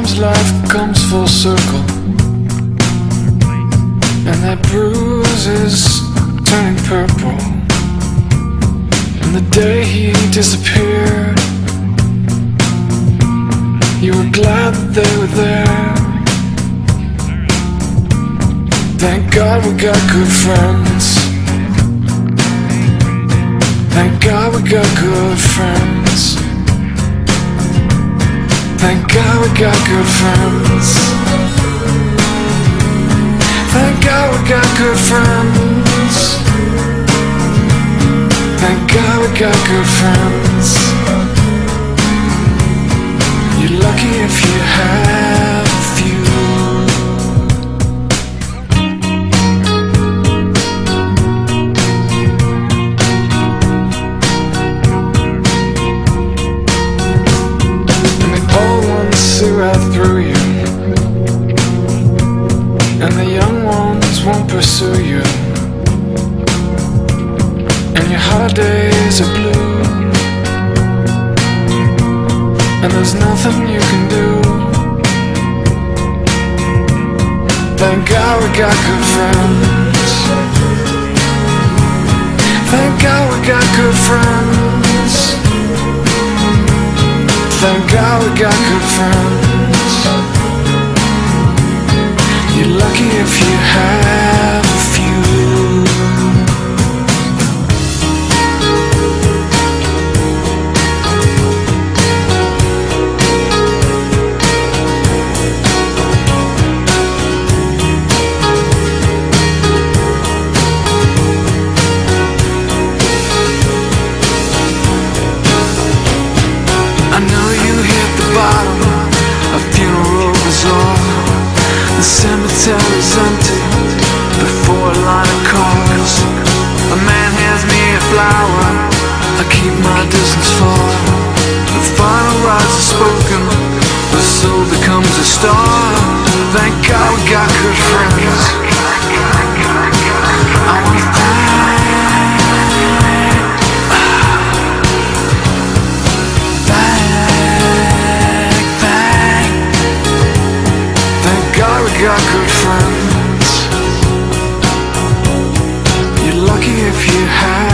Sometimes life comes full circle, and that bruise is turning purple. And the day he disappeared, you were glad that they were there. Thank God we got good friends. Thank God we got good friends. Thank God we got good friends. Thank God we got good friends. Thank God we got good friends. You're lucky if you have a few. See right through you, and the young ones won't pursue you, and your holidays are blue, and there's nothing you can do. Thank God we got good friends. Thank God we got good friends. Thank God we got good friends. You're lucky if you have a few. The cemetery's empty before a line of cars. A man hands me a flower, I keep my distance far. The final rites are spoken, the soul becomes a star. Thank God we got good friends. I wanna got good friends. You're lucky if you have